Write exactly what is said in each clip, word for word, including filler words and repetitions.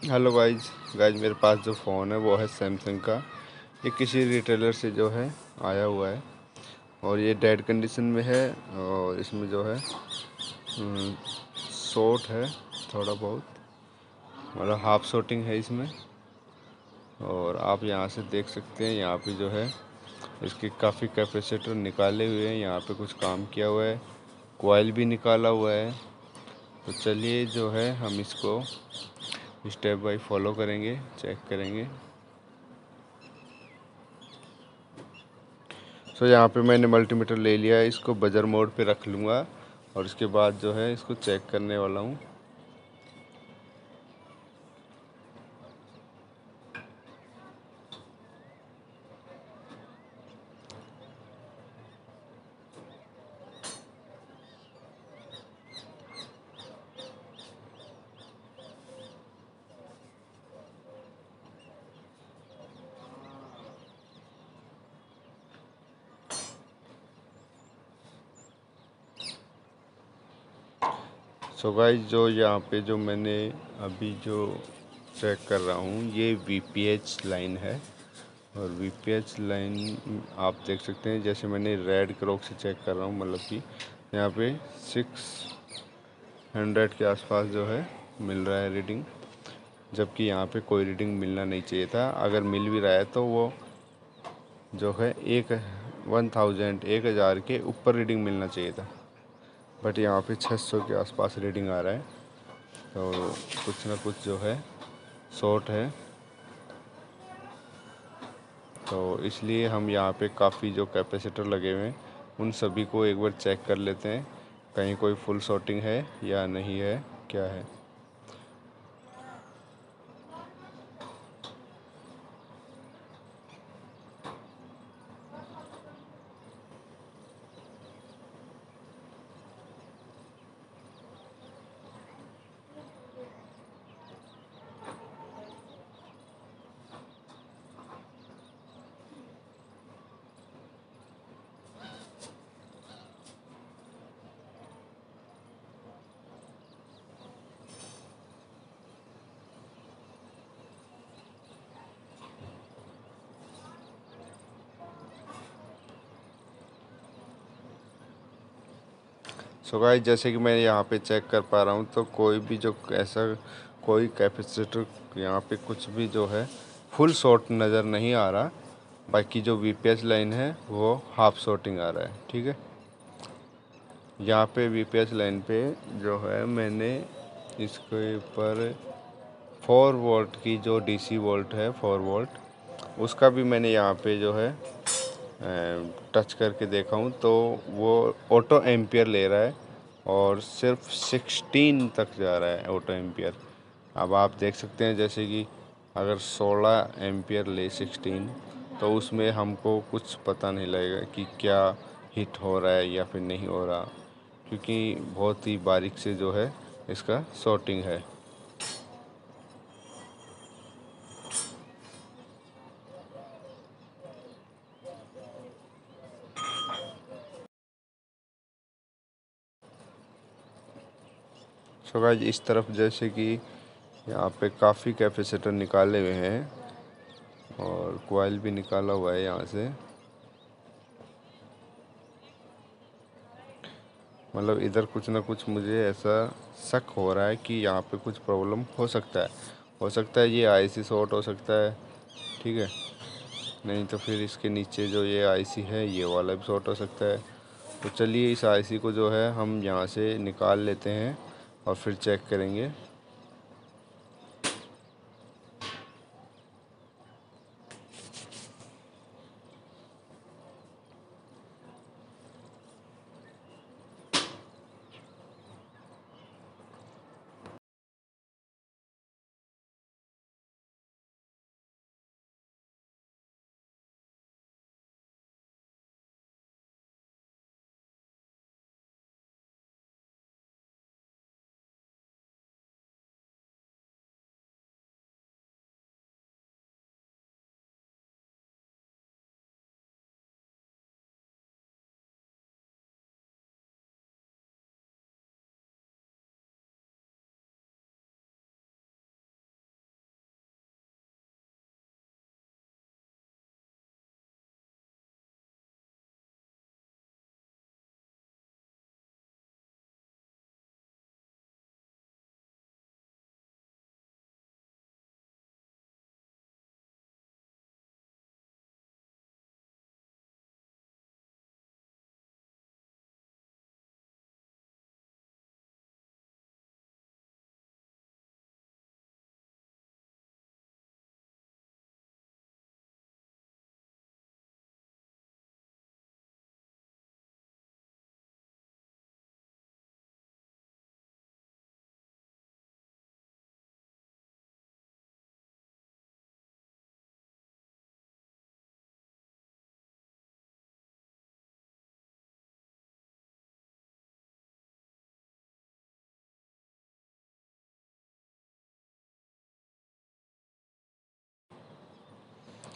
Hello guys guys मेरे पास जो phone है वो है सैमसंग का। ये किसी रिटेलर से जो है आया हुआ है और ये डेड कंडीशन में है। और इसमें जो है शॉर्ट है थोड़ा बहुत, मतलब हाफ शॉर्टिंग है इसमें। और आप यहाँ से देख सकते हैं, यहाँ पे जो है इसके काफ़ी कैपेसिटर निकाले हुए हैं, यहाँ पे कुछ काम किया हुआ है, कॉइल भी निकाला हुआ है। तो चलिए जो है हम इसको स्टेप बाय फॉलो करेंगे, चेक करेंगे। सो यहाँ पे मैंने मल्टीमीटर ले लिया है, इसको बजर मोड पे रख लूँगा और उसके बाद जो है इसको चेक करने वाला हूँ। सो गाइस, जो यहाँ पे जो मैंने अभी जो चेक कर रहा हूँ ये वी पी एच लाइन है। और वी पी एच लाइन आप देख सकते हैं, जैसे मैंने रेड क्रॉक से चेक कर रहा हूँ, मतलब कि यहाँ पे सिक्स हंड्रेड के आसपास जो है मिल रहा है रीडिंग। जबकि यहाँ पे कोई रीडिंग मिलना नहीं चाहिए था। अगर मिल भी रहा है तो वो जो है एक वन थाउजेंड एक हज़ार के ऊपर रीडिंग मिलना चाहिए था। बट यहाँ पे छः सौ के आसपास रीडिंग आ रहा है। तो कुछ ना कुछ जो है शॉर्ट है। तो इसलिए हम यहाँ पे काफ़ी जो कैपेसिटर लगे हुए हैं उन सभी को एक बार चेक कर लेते हैं, कहीं कोई फुल शॉर्टिंग है या नहीं है, क्या है। सो गाइस, जैसे कि मैं यहाँ पे चेक कर पा रहा हूँ तो कोई भी जो ऐसा कोई कैपेसिटर यहाँ पे कुछ भी जो है फुल शॉर्ट नज़र नहीं आ रहा। बाकी जो वी पी एच लाइन है वो हाफ शॉर्टिंग आ रहा है। ठीक है, यहाँ पे वी पी एच लाइन पे जो है मैंने इसके ऊपर फोर वोल्ट की जो डी सी वोल्ट है, फोर वोल्ट उसका भी मैंने यहाँ पे जो है टच करके देखा हूँ तो वो ऑटो एम्पियर ले रहा है और सिर्फ सिक्सटीन तक जा रहा है ऑटो एम्पियर। अब आप देख सकते हैं, जैसे कि अगर सोलह एम्पियर ले सिक्सटीन, तो उसमें हमको कुछ पता नहीं लगेगा कि क्या हिट हो रहा है या फिर नहीं हो रहा, क्योंकि बहुत ही बारीक से जो है इसका शॉर्टिंग है। सो गाइस, इस तरफ जैसे कि यहाँ पे काफ़ी कैपेसिटर निकाले हुए हैं और कॉइल भी निकाला हुआ है यहाँ से। मतलब इधर कुछ ना कुछ मुझे ऐसा शक हो रहा है कि यहाँ पे कुछ प्रॉब्लम हो सकता है। हो सकता है ये आई सी शॉर्ट हो सकता है। ठीक है, नहीं तो फिर इसके नीचे जो ये आई सी है ये वाला भी शॉर्ट हो सकता है। तो चलिए इस आई सी को जो है हम यहाँ से निकाल लेते हैं और फिर चेक करेंगे।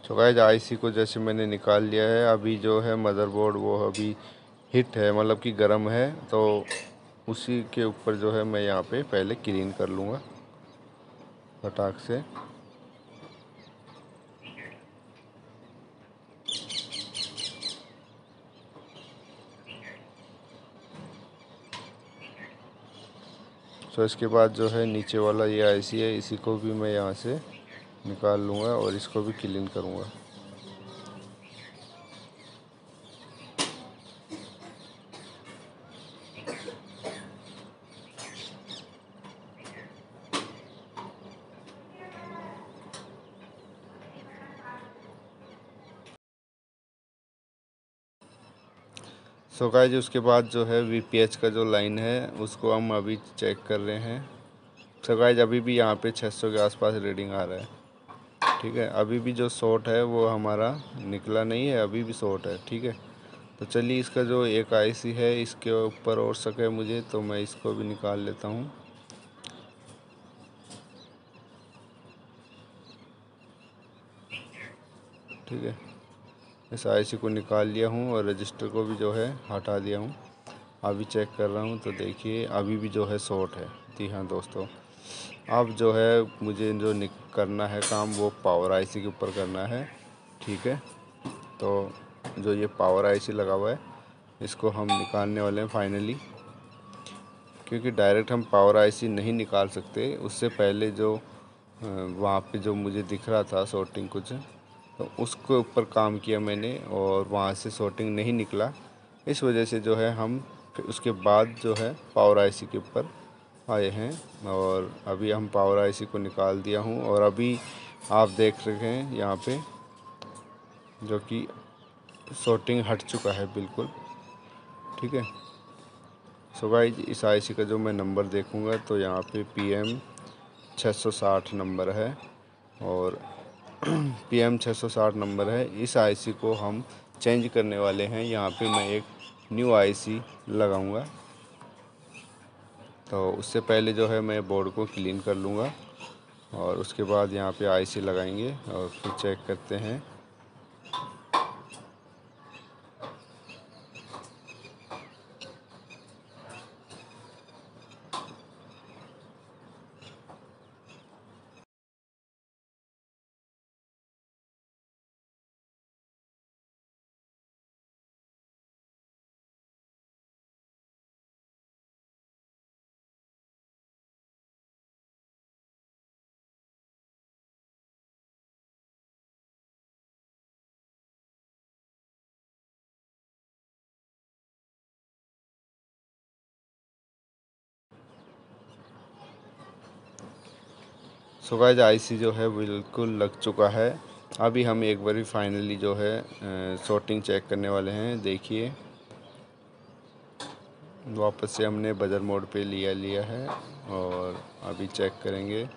तो गाइस आईसी को जैसे मैंने निकाल लिया है, अभी जो है मदरबोर्ड वो अभी हिट है, मतलब कि गर्म है, तो उसी के ऊपर जो है मैं यहाँ पे पहले क्लीन कर लूँगा फटाक से। तो इसके बाद जो है नीचे वाला ये आईसी है, इसी को भी मैं यहाँ से निकाल लूँगा और इसको भी क्लीन करूँगा। सो गाइस उसके बाद जो है वीपीएच का जो लाइन है उसको हम अभी चेक कर रहे हैं। सो गाइस अभी भी यहाँ पे छह सौ के आसपास रीडिंग आ रहा है, ठीक है। अभी भी जो शॉर्ट है वो हमारा निकला नहीं है, अभी भी शॉर्ट है, ठीक है। तो चलिए इसका जो एक आईसी है इसके ऊपर और सके मुझे, तो मैं इसको भी निकाल लेता हूँ। ठीक है, इस आईसी को निकाल लिया हूँ और रजिस्टर को भी जो है हटा दिया हूँ। अभी चेक कर रहा हूँ तो देखिए अभी भी जो है शॉर्ट है। जी हाँ दोस्तों, अब जो है मुझे जो निक करना है काम वो पावर आईसी के ऊपर करना है, ठीक है। तो जो ये पावर आईसी लगा हुआ है इसको हम निकालने वाले हैं फाइनली, क्योंकि डायरेक्ट हम पावर आईसी नहीं निकाल सकते। उससे पहले जो वहाँ पे जो मुझे दिख रहा था शॉर्टिंग कुछ, तो उसके ऊपर काम किया मैंने और वहाँ से शॉर्टिंग नहीं निकला। इस वजह से जो है हम फिर उसके बाद जो है पावर आईसी के ऊपर आए हैं और अभी हम पावर आईसी को निकाल दिया हूँ और अभी आप देख रहे हैं यहाँ पे जो कि शॉर्टिंग हट चुका है बिल्कुल, ठीक है। सो गाइस इस आईसी का जो मैं नंबर देखूँगा तो यहाँ पे पी एम छः सौ साठ नंबर है और पी एम छः सौ साठ नंबर है। इस आईसी को हम चेंज करने वाले हैं। यहाँ पे मैं एक न्यू आईसी लगाऊंगा, तो उससे पहले जो है मैं बोर्ड को क्लीन कर लूँगा और उसके बाद यहाँ पे आईसी लगाएंगे और फिर चेक करते हैं। सो गाइस आईसी जो है बिल्कुल लग चुका है। अभी हम एक बार फाइनली जो है शॉर्टिंग चेक करने वाले हैं। देखिए वापस से हमने बजर मोड पे लिया लिया है और अभी चेक करेंगे।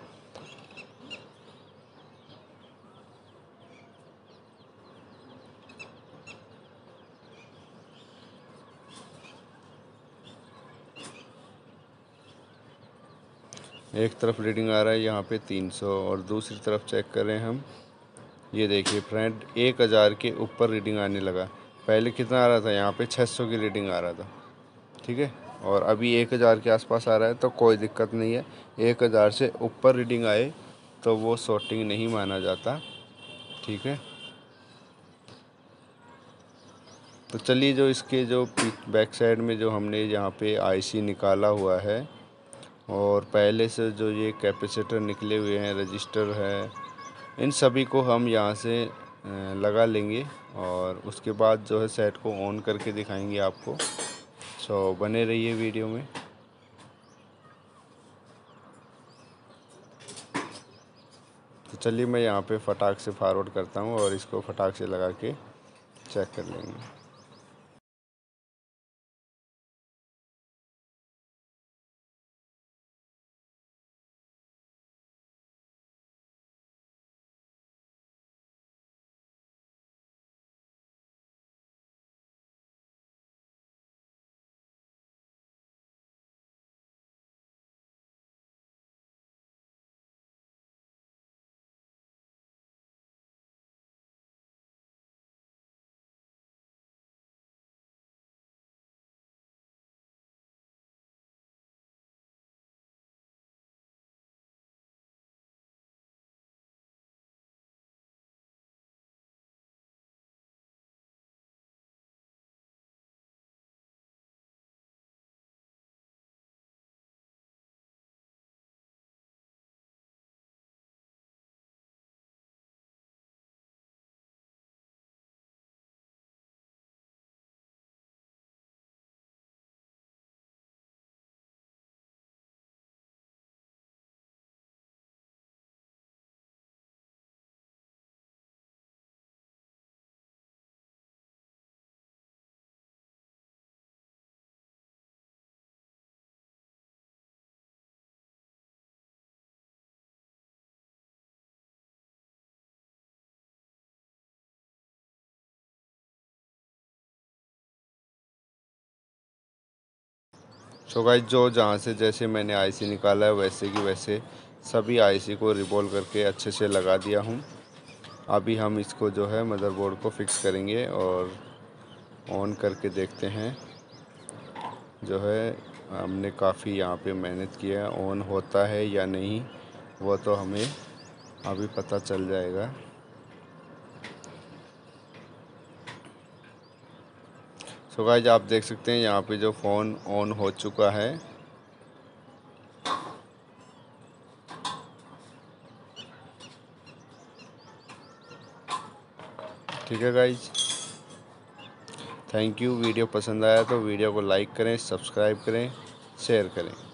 एक तरफ रीडिंग आ रहा है यहाँ पे तीन सौ और दूसरी तरफ चेक कर रहे हैं हम। ये देखिए फ्रेंड एक हज़ार के ऊपर रीडिंग आने लगा। पहले कितना आ रहा था, यहाँ पे छह सौ की रीडिंग आ रहा था, ठीक है। और अभी एक हज़ार के आसपास आ रहा है, तो कोई दिक्कत नहीं है। एक हज़ार से ऊपर रीडिंग आए तो वो शॉर्टिंग नहीं माना जाता, ठीक है। तो चलिए जो इसके जो बैक साइड में जो हमने यहाँ पे आईसी निकाला हुआ है और पहले से जो ये कैपेसिटर निकले हुए हैं, रजिस्टर है, इन सभी को हम यहाँ से लगा लेंगे और उसके बाद जो है सेट को ऑन करके दिखाएंगे आपको। सो बने रहिए वीडियो में। तो चलिए मैं यहाँ पे फटाक से फॉरवर्ड करता हूँ और इसको फटाक से लगा के चेक कर लेंगे। सो गाइस जो जहाँ से जैसे मैंने आईसी निकाला है वैसे की वैसे सभी आईसी को रिवॉल्व करके अच्छे से लगा दिया हूँ। अभी हम इसको जो है मदरबोर्ड को फिक्स करेंगे और ऑन करके देखते हैं। जो है हमने काफ़ी यहाँ पे मेहनत किया है, ऑन होता है या नहीं वो तो हमें अभी पता चल जाएगा। सो गाइस आप देख सकते हैं यहाँ पे जो फ़ोन ऑन हो चुका है। ठीक है गाइस, थैंक यू। वीडियो पसंद आया तो वीडियो को लाइक करें, सब्सक्राइब करें, शेयर करें।